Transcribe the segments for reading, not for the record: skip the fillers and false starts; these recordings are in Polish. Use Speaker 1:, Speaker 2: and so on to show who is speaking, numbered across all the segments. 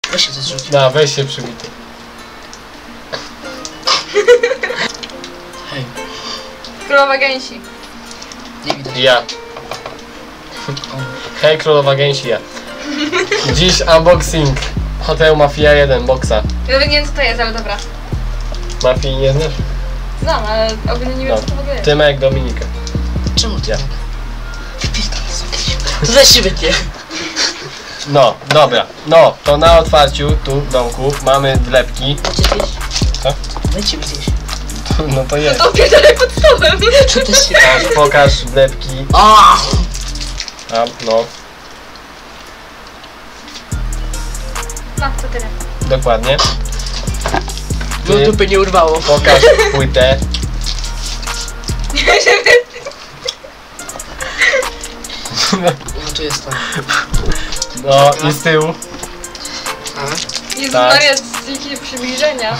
Speaker 1: Weź się to zrzuć.
Speaker 2: No, weź się przybity.
Speaker 1: Hej.
Speaker 3: Królowa gęsi.
Speaker 1: Nie widać.
Speaker 2: Ja. Hej, królowa gęsi, ja. Dziś unboxing Hotel Mafia 1 boxa.
Speaker 3: Ja nie wiem co to jest, ale dobra.
Speaker 2: Mafii nie znasz?
Speaker 3: Znam, ale ogólnie nie wiem
Speaker 2: No.
Speaker 3: co to w ogóle jest.
Speaker 2: Tymek, Dominika.
Speaker 1: Czemu ty
Speaker 2: Ja.
Speaker 1: tak? Wypierdolę sobie. To też się wytnie.
Speaker 2: No, dobra. No, to na otwarciu, tu w domku, mamy wlepki.
Speaker 1: Chcecie zjeść?
Speaker 2: Co?
Speaker 1: Dajcie mi zjeść.
Speaker 2: No to jest.
Speaker 3: To pierdolę pod stołem.
Speaker 1: To też się...
Speaker 2: Pokaż wlepki.
Speaker 1: A!
Speaker 2: A, no,
Speaker 3: No, to tyle.
Speaker 2: dokładnie.
Speaker 1: No dupy nie urwało.
Speaker 2: Pokaż płytę.
Speaker 1: No tu jest to.
Speaker 2: No i z tyłu.
Speaker 1: A?
Speaker 3: Jezu
Speaker 2: Tak.
Speaker 3: Maria, jakie przybliżenia.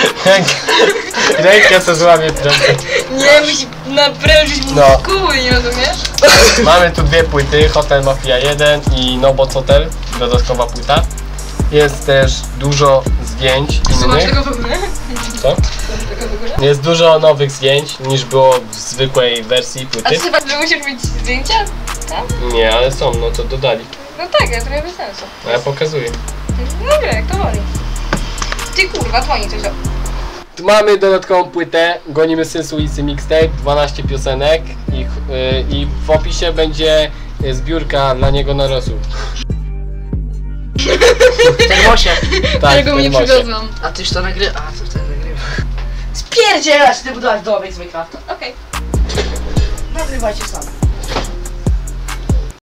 Speaker 2: Rękę co złamie prędzej.
Speaker 3: Nie, musi naprężyć
Speaker 2: No.
Speaker 3: muskuły, nie rozumiesz?
Speaker 2: Mamy tu dwie płyty, Hotel Mafia 1 i Noboc Hotel, dodatkowa płyta. Jest też dużo zdjęć
Speaker 3: Słuchasz
Speaker 2: innych.
Speaker 3: tego w ogóle?
Speaker 2: Co?
Speaker 3: Słuchasz tego w ogóle?
Speaker 2: Jest dużo nowych zdjęć niż było w zwykłej wersji
Speaker 3: A
Speaker 2: płyty.
Speaker 3: ty chyba, że musisz mieć zdjęcia? Tak?
Speaker 2: Nie, ale są, no to dodali.
Speaker 3: No tak, ale trochę bez sensu.
Speaker 2: A ja pokazuję.
Speaker 3: No dobra, jak to woli. Ty kurwa, dzwoni coś o...
Speaker 2: Tu mamy dodatkową płytę, Gonimy Syn ulicy Mixtape, 12 piosenek i w opisie będzie zbiórka dla niego na rosół.
Speaker 1: W termosie.
Speaker 2: Tak,
Speaker 3: Którego
Speaker 2: w
Speaker 3: mnie
Speaker 2: termosie.
Speaker 3: przywiozłam.
Speaker 1: A ty już to nagrywa. A, to wtedy nagrywa. Spierdzielać, ty budować domek z Minecrafta.
Speaker 3: Okej.
Speaker 1: Nagrywajcie sami.